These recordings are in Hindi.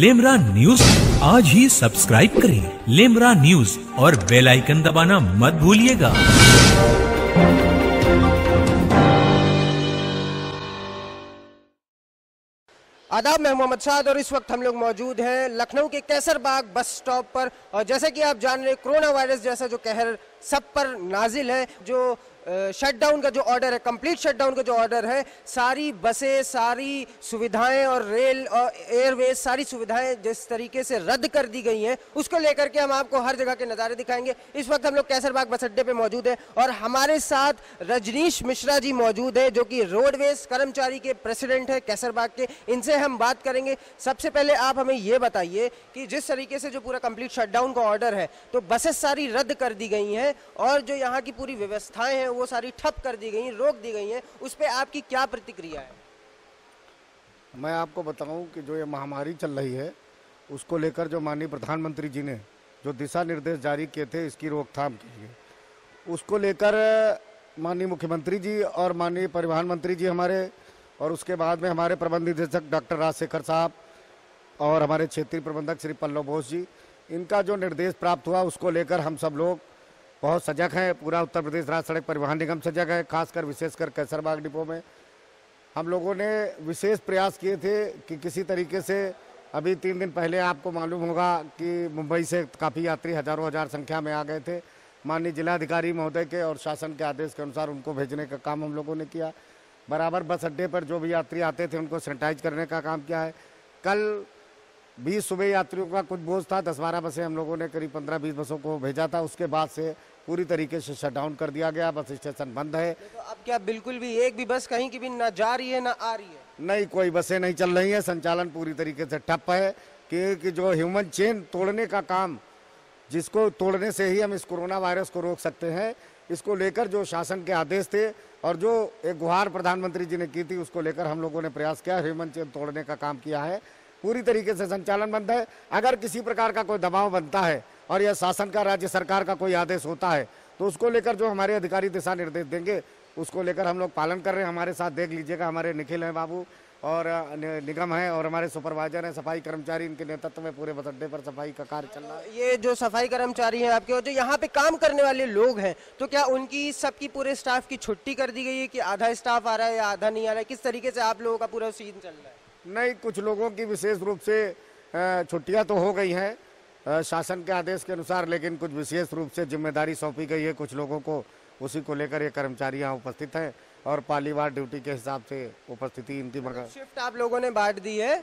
लेमरा न्यूज आज ही सब्सक्राइब करें लेमरा न्यूज और बेल आइकन दबाना मत भूलिएगा। आदाब, मैं मोहम्मद साद और इस वक्त हम लोग मौजूद हैं लखनऊ के कैसरबाग बस स्टॉप पर। और जैसे कि आप जान रहे, कोरोना वायरस जैसा जो कहर सब पर नाजिल है, जो शटडाउन का जो ऑर्डर है, कंप्लीट शटडाउन का जो ऑर्डर है, सारी बसें, सारी सुविधाएं और रेल और एयरवेज सारी सुविधाएं जिस तरीके से रद्द कर दी गई हैं, उसको लेकर के हम आपको हर जगह के नज़ारे दिखाएंगे। इस वक्त हम लोग कैसरबाग बस अड्डे पे मौजूद है और हमारे साथ रजनीश मिश्रा जी मौजूद है, जो कि रोडवेज कर्मचारी के प्रेसिडेंट है कैसरबाग के। इनसे हम बात करेंगे। सबसे पहले आप हमें ये बताइए कि जिस तरीके से जो पूरा कंप्लीट शटडाउन का ऑर्डर है, तो बसेस सारी रद्द कर दी गई हैं और जो यहाँ की पूरी व्यवस्थाएं हैं वो सारी ठप कर दी गई, रोक दी गई हैं, उस पे आपकी क्या प्रतिक्रिया है? मैं आपको बताऊं कि जो ये महामारी चल रही है, उसको लेकर जो माननीय प्रधानमंत्री जी ने जो दिशा निर्देश जारी किए थे इसकी रोकथाम के लिए, उसको लेकर माननीय मुख्यमंत्री जी और माननीय परिवहन मंत्री जी हमारे, और उसके बाद में हमारे प्रबंध निदेशक डॉक्टर राजशेखर साहब और हमारे क्षेत्रीय प्रबंधक श्री पल्लव बोस जी, इनका जो निर्देश प्राप्त हुआ उसको लेकर हम सब लोग बहुत सजग हैं। पूरा उत्तर प्रदेश राज्य सड़क परिवहन निगम सजग है। खासकर विशेषकर कैसरबाग डिपो में हम लोगों ने विशेष प्रयास किए थे कि किसी तरीके से, अभी 3 दिन पहले आपको मालूम होगा कि मुंबई से काफ़ी यात्री हजारों हजार संख्या में आ गए थे। माननीय जिलाधिकारी महोदय के और शासन के आदेश के अनुसार उनको भेजने का काम हम लोगों ने किया। बराबर बस अड्डे पर जो भी यात्री आते थे उनको सैनिटाइज करने का काम किया है। कल 20 सुबह यात्रियों का कुछ बोझ था, 10-12 बसें हम लोगों ने करीब 15-20 बसों को भेजा था। उसके बाद से पूरी तरीके से शटडाउन कर दिया गया, बस स्टेशन बंद है। तो अब क्या बिल्कुल भी एक भी बस कहीं की भी ना जा रही है ना आ रही है? नहीं, कोई बसें नहीं चल रही हैं। संचालन पूरी तरीके से ठप है कि जो ह्यूमन चेन तोड़ने का काम, जिसको तोड़ने से ही हम इस कोरोना वायरस को रोक सकते हैं, इसको लेकर जो शासन के आदेश थे और जो एक गुहार प्रधानमंत्री जी ने की थी, उसको लेकर हम लोगों ने प्रयास किया, ह्यूमन चेन तोड़ने का काम किया है। पूरी तरीके से संचालन बंद है। अगर किसी प्रकार का कोई दबाव बनता है और यह शासन का, राज्य सरकार का कोई आदेश होता है, तो उसको लेकर जो हमारे अधिकारी दिशा निर्देश देंगे उसको लेकर हम लोग पालन कर रहे हैं। हमारे साथ देख लीजिएगा, हमारे निखिल हैं बाबू और निगम है और हमारे सुपरवाइजर हैं, सफाई कर्मचारी, इनके नेतृत्व में पूरे बस अड्डे पर सफाई का कार्य चल रहा है। ये जो सफाई कर्मचारी हैं आपके और जो यहाँ पे काम करने वाले लोग हैं, तो क्या उनकी सबकी पूरे स्टाफ की छुट्टी कर दी गई है कि आधा स्टाफ आ रहा है या आधा नहीं आ रहा है? किस तरीके से आप लोगों का पूरा सीन चल रहा है? नहीं, कुछ लोगों की विशेष रूप से छुट्टियां तो हो गई हैं शासन के आदेश के अनुसार, लेकिन कुछ विशेष रूप से जिम्मेदारी सौंपी गई है कुछ लोगों को। उसी को लेकर ये कर्मचारी यहाँ उपस्थित हैं और पालीवार ड्यूटी के हिसाब से उपस्थिति इनकी मगर शिफ्ट आप लोगों ने बांट दी है,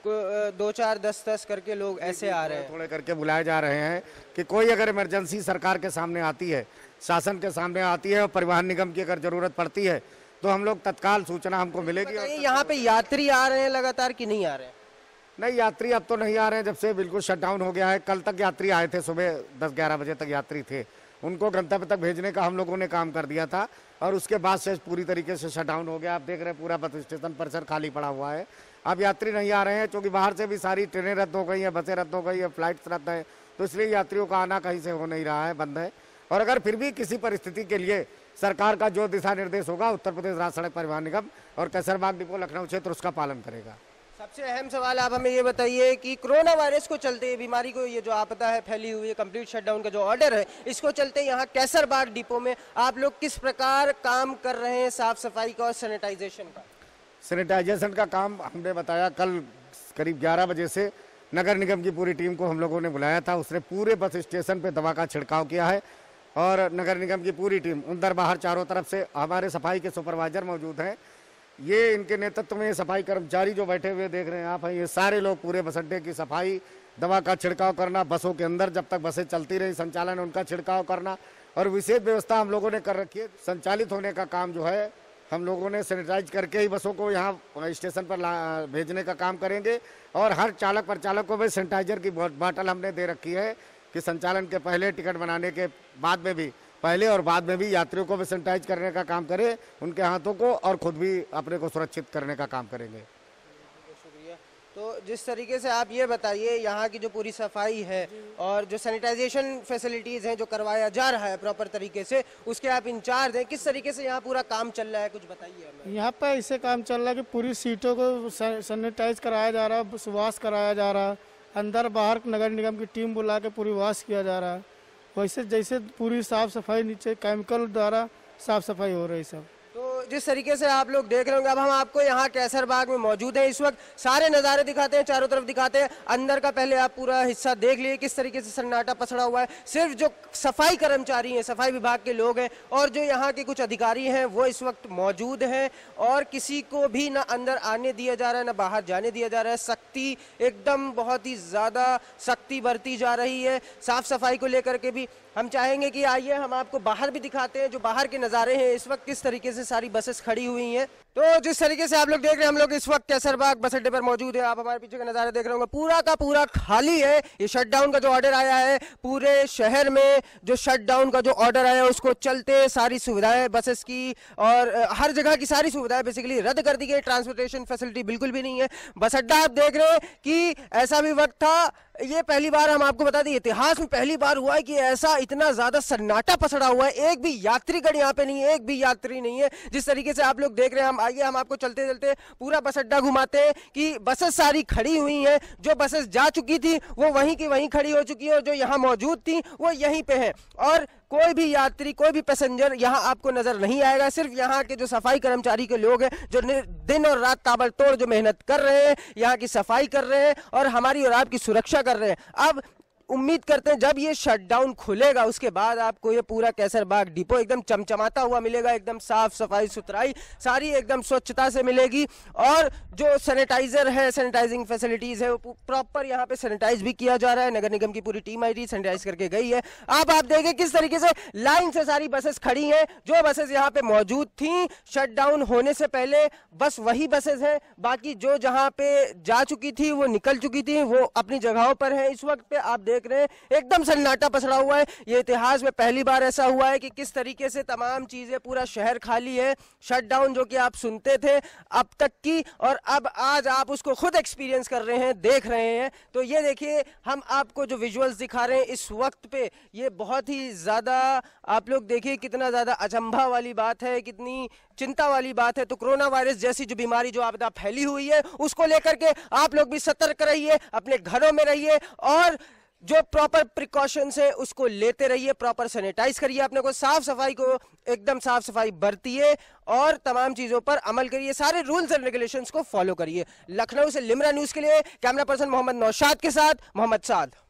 2-4 10-10 करके लोग ऐसे आ रहे हैं, थोड़े करके बुलाए जा रहे हैं कि कोई अगर इमरजेंसी सरकार के सामने आती है, शासन के सामने आती है और परिवहन निगम की अगर जरूरत पड़ती है तो हम लोग तत्काल सूचना हमको मिलेगी। यहाँ पे यात्री आ रहे हैं लगातार कि नहीं आ रहे हैं? नहीं, यात्री अब तो नहीं आ रहे हैं, जब से बिल्कुल शटडाउन हो गया है। कल तक यात्री आए थे, सुबह 10-11 बजे तक यात्री थे, उनको गंतव्य तक भेजने का हम लोगों ने काम कर दिया था और उसके बाद से पूरी तरीके से शटडाउन हो गया। आप देख रहे हैं पूरा बस स्टेशन परिसर खाली पड़ा हुआ है। अब यात्री नहीं आ रहे हैं क्योंकि बाहर से भी सारी ट्रेनें रद्द हो गई हैं, बसें रद्द हो गई है, फ्लाइट्स रद्द है, तो इसलिए यात्रियों का आना कहीं से हो नहीं रहा है, बंद है। और अगर फिर भी किसी परिस्थिति के लिए सरकार का जो दिशा निर्देश होगा, उत्तर प्रदेश राज्य सड़क परिवहन निगम और कैसरबाग डिपो लखनऊ क्षेत्र उसका पालन करेगा। सबसे अहम सवाल आप हमें ये बताइए कि कोरोना वायरस को चलते, बीमारी को, ये जो आपदा है फैली हुई है, कंप्लीट शटडाउन का जो ऑर्डर है, इसको चलते यहाँ कैसरबाग डिपो में आप लोग किस प्रकार काम कर रहे हैं साफ सफाई का और सैनिटाइजेशन का? सैनिटाइजेशन का काम हमने बताया, कल करीब 11 बजे से नगर निगम की पूरी टीम को हम लोगों ने बुलाया था। उसने पूरे बस स्टेशन पे दवा का छिड़काव किया है और नगर निगम की पूरी टीम अंदर बाहर चारों तरफ से, हमारे सफाई के सुपरवाइजर मौजूद हैं, ये इनके नेतृत्व में सफाई कर्मचारी जो बैठे हुए देख रहे हैं आप, ये सारे लोग पूरे बस अड्डे की सफाई, दवा का छिड़काव करना, बसों के अंदर जब तक बसें चलती रही संचालन उनका छिड़काव करना, और विशेष व्यवस्था हम लोगों ने कर रखी है। संचालित होने का काम जो है हम लोगों ने सैनिटाइज करके ही बसों को यहाँ स्टेशन पर भेजने का काम करेंगे और हर चालक परिचालक को भी सैनिटाइजर की बाटल हमने दे रखी है कि संचालन के पहले, टिकट बनाने के बाद में भी, पहले और बाद में भी यात्रियों को भी सैनिटाइज करने का काम करें, उनके हाथों को, और खुद भी अपने को सुरक्षित करने का काम करेंगे। शुक्रिया। तो जिस तरीके से आप ये बताइए, यहाँ की जो पूरी सफाई है और जो सैनिटाइजेशन फैसिलिटीज़ हैं जो करवाया जा रहा है प्रॉपर तरीके से, उसके आप इंचार्ज हैं, किस तरीके से यहाँ पूरा काम चल रहा है, कुछ बताइए हमें। यहाँ पर ऐसे काम चल रहा है कि पूरी सीटों को सैनिटाइज कराया जा रहा है, सुवास कराया जा रहा है अंदर बाहर नगर निगम की टीम बुला के पूरी वाश किया जा रहा है। वैसे जैसे पूरी साफ सफाई नीचे केमिकल द्वारा साफ सफाई हो रही सब। तो जिस तरीके से आप लोग देख रहे होंगे, अब हम आपको यहाँ कैसर बाग में मौजूद हैं, इस वक्त सारे नज़ारे दिखाते हैं, चारों तरफ दिखाते हैं। अंदर का पहले आप पूरा हिस्सा देख लिए किस तरीके से सन्नाटा पसरा हुआ है। सिर्फ जो सफाई कर्मचारी हैं, सफाई विभाग के लोग हैं और जो यहाँ के कुछ अधिकारी हैं वो इस वक्त मौजूद हैं और किसी को भी ना अंदर आने दिया जा रहा है ना बाहर जाने दिया जा रहा है। सख्ती एकदम बहुत ही ज़्यादा सख्ती बरती जा रही है साफ सफाई को लेकर के भी। हम चाहेंगे कि आइए हम आपको बाहर भी दिखाते हैं जो बाहर के नज़ारे हैं, इस वक्त किस तरीके से सारी बसेस खड़ी हुई हैं। तो जिस तरीके से आप लोग देख रहे हैं, हम लोग इस वक्त कैसरबाग बस अड्डे पर मौजूद है। आप हमारे पीछे का नज़ारा देख रहे होंगे, पूरा का पूरा खाली है। ये शटडाउन का जो ऑर्डर आया है, पूरे शहर में जो शटडाउन का जो ऑर्डर आया है उसको चलते सारी सुविधाएं बसेस की और हर जगह की सारी सुविधाएं बेसिकली रद्द कर दी गई। ट्रांसपोर्टेशन फैसिलिटी बिल्कुल भी नहीं है। बस अड्डा आप देख रहे हैं कि ऐसा भी वक्त था, ये पहली बार हम आपको बता दें इतिहास में पहली बार हुआ है कि ऐसा इतना ज्यादा सन्नाटा पसरा हुआ है, एक भी यात्रीगण यहाँ पे नहीं है, एक भी यात्री नहीं है। जिस तरीके से आप लोग देख रहे हैं, हम आइए हम आपको चलते चलते पूरा बस अड्डा घुमाते हैं कि बसेस सारी खड़ी हुई हैं। जो बसेस जा चुकी थी वो वहीं की वहीं खड़ी हो चुकी है और जो यहाँ मौजूद थी वो यहीं पे है और कोई भी यात्री कोई भी पैसेंजर यहाँ आपको नजर नहीं आएगा। सिर्फ यहाँ के जो सफाई कर्मचारी के लोग हैं जो दिन और रात ताबड़तोड़ जो मेहनत कर रहे हैं, यहाँ की सफाई कर रहे हैं और हमारी और आपकी सुरक्षा कर रहे हैं। अब उम्मीद करते हैं जब ये शटडाउन खुलेगा उसके बाद आपको ये पूरा कैसरबाग डिपो एकदम चमचमाता हुआ मिलेगा, एकदम साफ सफाई सुथराई सारी एकदम स्वच्छता से मिलेगी और जो सैनिटाइजर है, सैनिटाइजिंग फैसिलिटीज है, वो प्रॉपर यहाँ पे सैनिटाइज भी किया जा रहा है। नगर निगम की पूरी टीम आई थी, सैनिटाइज करके गई है। अब आप देखें किस तरीके से लाइन से सारी बसेस खड़ी हैं। जो बसेस यहाँ पे मौजूद थी शटडाउन होने से पहले बस वही बसेस हैं, बाकी जो जहाँ पे जा चुकी थी वो निकल चुकी थी, वो अपनी जगहों पर है। इस वक्त पे आप देख रहे हैं एकदम सन्नाटा पसरा हुआ है। ये इतिहास में पहली बार ऐसा हुआ है कि किस तरीके से तमाम चीजें, पूरा शहर खाली है। शटडाउन जो कि आप सुनते थे अब तक की और अब आज आप उसको खुद एक्सपीरियंस कर रहे हैं, देख रहे हैं। तो ये देखिए हम आपको जो विजुअल्स दिखा रहे हैं इस वक्त पे, ये बहुत ही ज्यादा आप लोग देखिए कितना ज्यादा अचंभा वाली बात है, कितनी चिंता वाली बात है। तो कोरोना वायरस जैसी जो बीमारी जो आपदा फैली हुई है उसको लेकर के आप लोग भी सतर्क रहिए, अपने घरों में रहिए और जो प्रॉपर प्रिकॉशंस है उसको लेते रहिए, प्रॉपर सैनिटाइज करिए अपने को, साफ सफाई को एकदम साफ सफाई बरतिए और तमाम चीजों पर अमल करिए, सारे रूल्स एंड रेगुलेशंस को फॉलो करिए। लखनऊ से लिमरा न्यूज के लिए कैमरा पर्सन मोहम्मद नौशाद के साथ मोहम्मद साद।